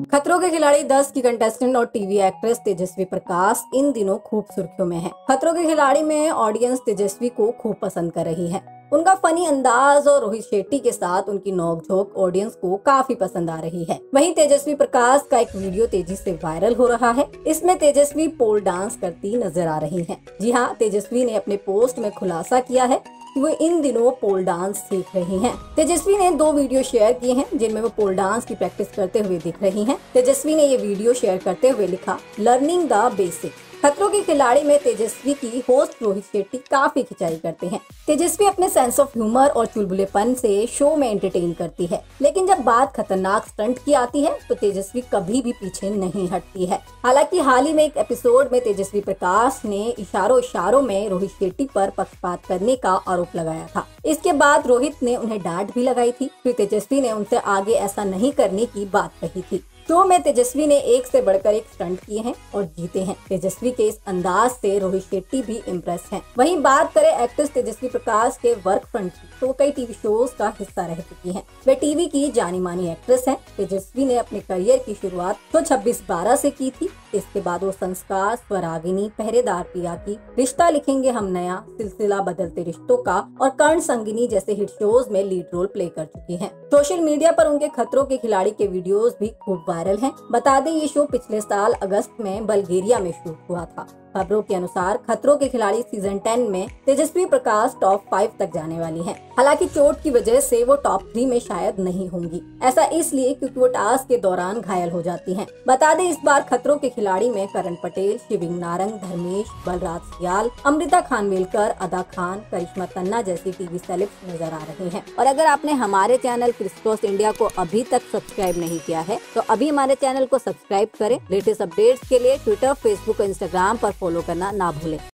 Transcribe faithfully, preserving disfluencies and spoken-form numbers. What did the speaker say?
खतरों के खिलाड़ी दस की कंटेस्टेंट और टीवी एक्ट्रेस तेजस्वी प्रकाश इन दिनों खूब सुर्खियों में है। खतरों के खिलाड़ी में ऑडियंस तेजस्वी को खूब पसंद कर रही है। उनका फनी अंदाज और रोहित शेट्टी के साथ उनकी नोकझोंक ऑडियंस को काफी पसंद आ रही है। वहीं तेजस्वी प्रकाश का एक वीडियो तेजी से वायरल हो रहा है। इसमें तेजस्वी पोल डांस करती नजर आ रही हैं। जी हाँ, तेजस्वी ने अपने पोस्ट में खुलासा किया है कि वो इन दिनों पोल डांस सीख रही हैं। तेजस्वी ने दो वीडियो शेयर किए हैं जिनमें वो पोल डांस की प्रैक्टिस करते हुए दिख रही हैं। तेजस्वी ने ये वीडियो शेयर करते हुए लिखा, लर्निंग द बेसिक। खतरों के खिलाड़ी में तेजस्वी की होस्ट रोहित शेट्टी काफी खिंचाई करते हैं। तेजस्वी अपने सेंस ऑफ ह्यूमर और चुलबुलेपन से शो में एंटरटेन करती है, लेकिन जब बात खतरनाक स्टंट की आती है तो तेजस्वी कभी भी पीछे नहीं हटती है। हालांकि हाल ही में एक एपिसोड में तेजस्वी प्रकाश ने इशारों इशारों में रोहित शेट्टी पर पक्षपात करने का आरोप लगाया था। इसके बाद रोहित ने उन्हें डांट भी लगाई थी। फिर तेजस्वी ने उनसे आगे ऐसा नहीं करने की बात कही थी। शो में तेजस्वी ने एक से बढ़कर एक स्टंट किए हैं और जीते हैं। तेजस्वी के इस अंदाज से रोहित शेट्टी भी इम्प्रेस हैं। वहीं बात करें एक्ट्रेस तेजस्वी प्रकाश के वर्क फ्रंट की, तो कई टीवी शोज का हिस्सा रह चुकी हैं। वे टीवी की जानी मानी एक्ट्रेस हैं। तेजस्वी ने अपने करियर की शुरुआत तो छब्बीस बारह से की थी। इसके बाद वो संस्कार, स्वरागिनी, पहरेदार पिया की, रिश्ता लिखेंगे हम नया, सिलसिला बदलते रिश्तों का और कर्ण संगिनी जैसे हिट शोज में लीड रोल प्ले कर चुकी हैं। सोशल मीडिया पर उनके खतरों के खिलाड़ी के वीडियोस भी खूब वायरल हैं। बता दें, ये शो पिछले साल अगस्त में बल्गेरिया में शूट हुआ था। खबरों के अनुसार खतरों के खिलाड़ी सीजन टेन में तेजस्वी प्रकाश टॉप फाइव तक जाने वाली हैं। हालांकि चोट की वजह से वो टॉप थ्री में शायद नहीं होंगी। ऐसा इसलिए क्योंकि वो टास्क के दौरान घायल हो जाती हैं। बता दें, इस बार खतरों के खिलाड़ी में करण पटेल, शिविंग नारंग, धर्मेश, बलराज सियाल, अमृता खानवेलकर, अदा खान, करिश्मा तन्ना जैसी टीवी सेलेब्स नजर आ रही हैं। और अगर आपने हमारे चैनल क्रिस्टोस इंडिया को अभी तक सब्सक्राइब नहीं किया है तो अभी हमारे चैनल को सब्सक्राइब करें। लेटेस्ट अपडेट्स के लिए ट्विटर, फेसबुक और इंस्टाग्राम पर फॉलो करना ना भूलें।